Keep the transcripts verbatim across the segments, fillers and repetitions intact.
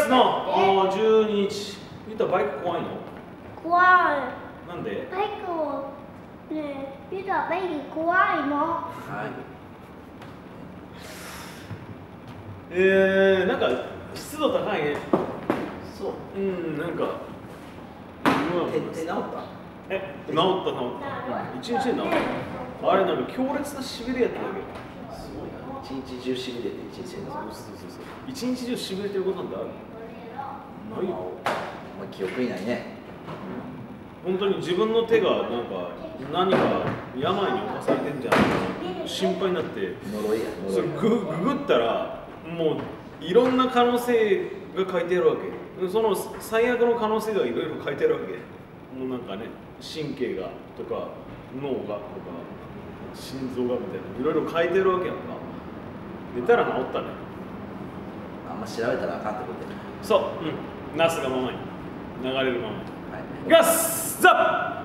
つのじゅうににち。ゆうたバイク怖いの？ 怖い。 なんで？ バイクをね、ゆうたバイク怖いの。はい。 えー、なんか湿度高いね。そう。うん、なんか。手手治った？ え、治った治った。一日で治った。あれなんか強烈なしびれやっただけ。 すごいな。一日中しびれて一日で治る。 そうそうそうそう。一日中しびれてることなんてある？ないよ。 まあ記憶にないね。 本当に自分の手がなんか何か病に侵されてんじゃないかな心配になって。 呪いや。 それググったらもういろんな可能性が書いてあるわけ。その最悪の可能性がいろいろ書いてあるわけ。もうなんかね、神経がとか脳がとか心臓がみたいないろいろ書いてあるわけやんか。寝たら治ったね。 あんま調べたらあかんってことや。 そう、うん、ナスがままに流れるままに。はい、いきます。ザッ。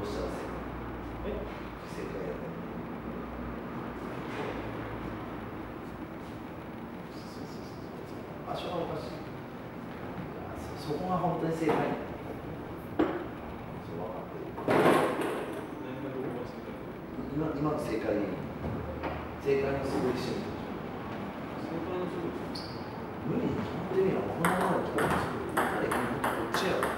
したらえ正解やね。場所がおかしい。そこが本当に正解。そう分かってる。今今の正解でいい。正解のすごいシーン。無理に決まってるやん。こんなもの来たらすぐ誰かこっちやろ。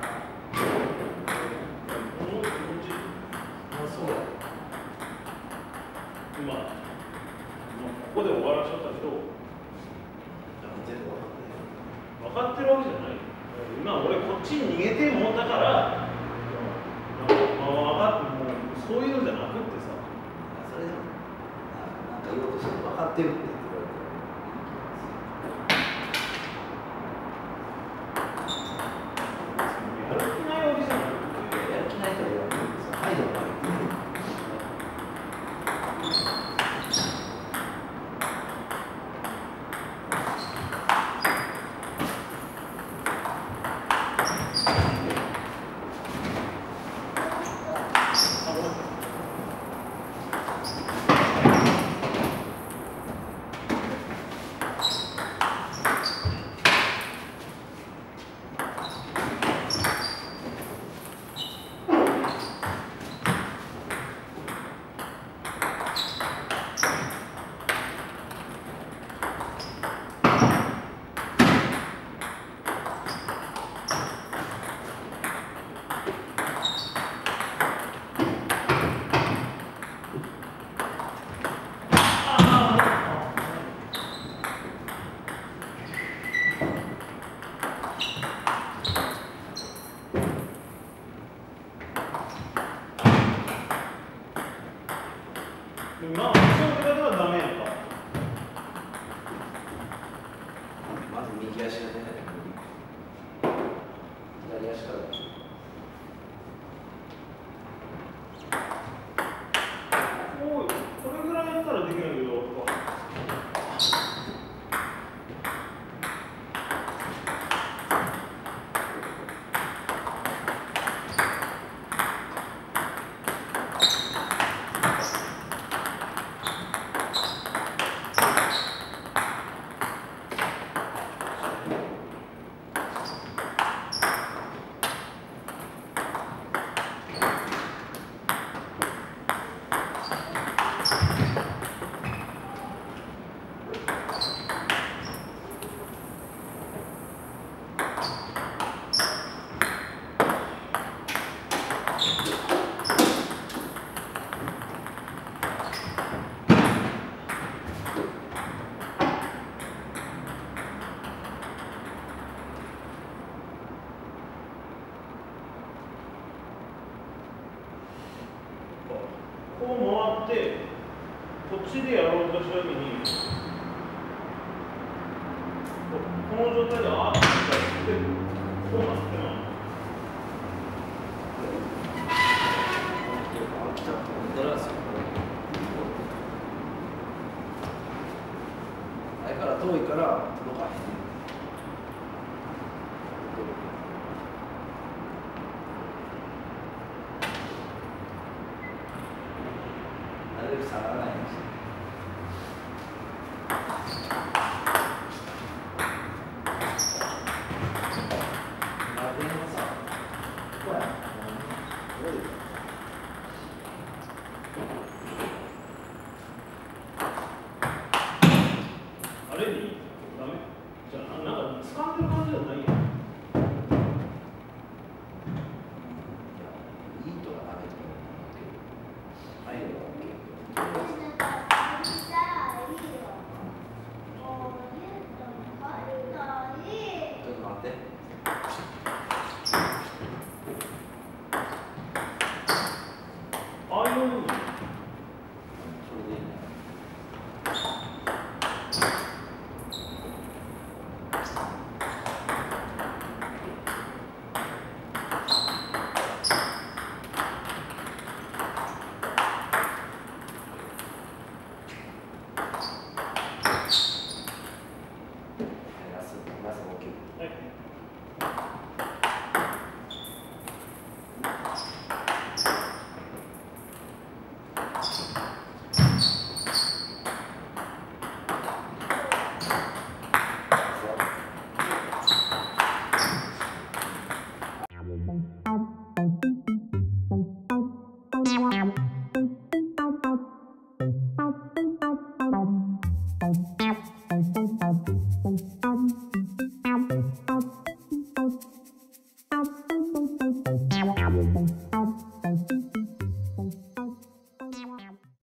あ、そうや。 今、ここで終わらしちゃったけど、 全部分かってるわけじゃない。今、俺こっちに逃げてもんだから、まあ、分かってもうそういうのじゃなくってさ。 それでもなんか言おうとして分かってるって言われて。 やる気ないわけじゃなくて、 やる気ないから言われてるんですよ。はい、どうも。 まあ、そういうのはダメやんか。 まず右足が出ない。左足からだ。 おい、これぐらいやったらできないけど。こう回って、こっちでやろうとしたときに、この状態で、あーってこうなってな。 だから遠いから届かへん。なるべく下がらないようにして。